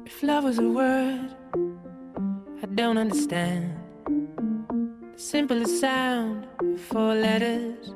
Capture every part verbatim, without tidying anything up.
If love was a word I don't understand, the simplest sound, four letters.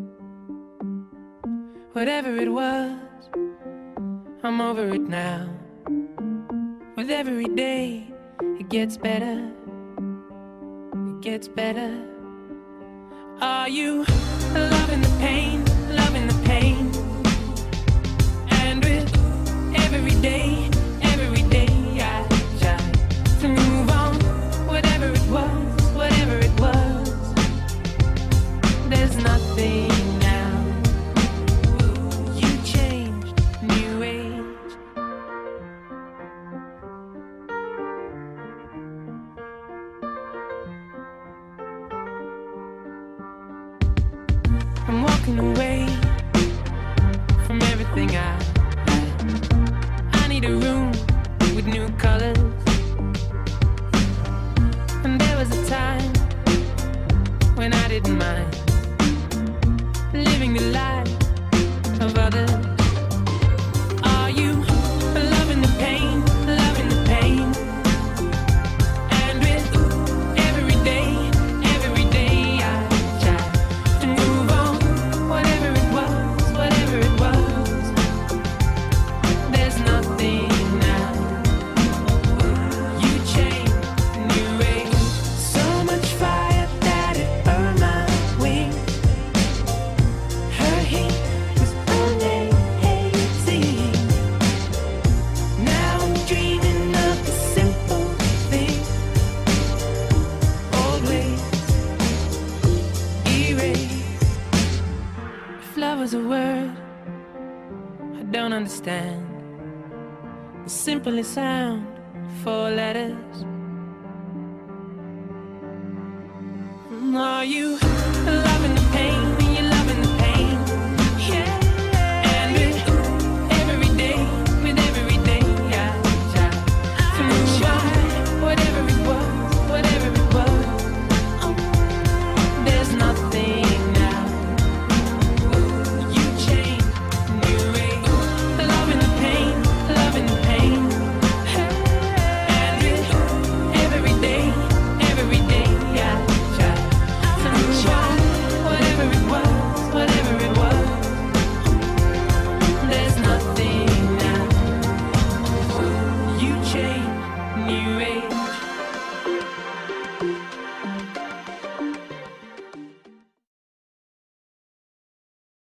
Whatever it was, I'm over it now. With every day, it gets better. It gets better. Are you loving the pain, loving the pain? And with every day, every day I try to move on. Whatever it was, whatever it was, there's nothing now. You changed, new age. I'm walking away from everything I had. I need a room with new colors. And there was a time when I didn't mind living the life of others. Are you loving the pain, loving the pain? And with every day, every day I try to move on. Whatever it was, whatever it was, there's nothing now. You changed, new age. So much fire that it burned my wings. Her heat was amazing. Now I'm dreaming of the simple things. Old ways erased. If love was a word I don't understand, the simplest sound, four letters. Are you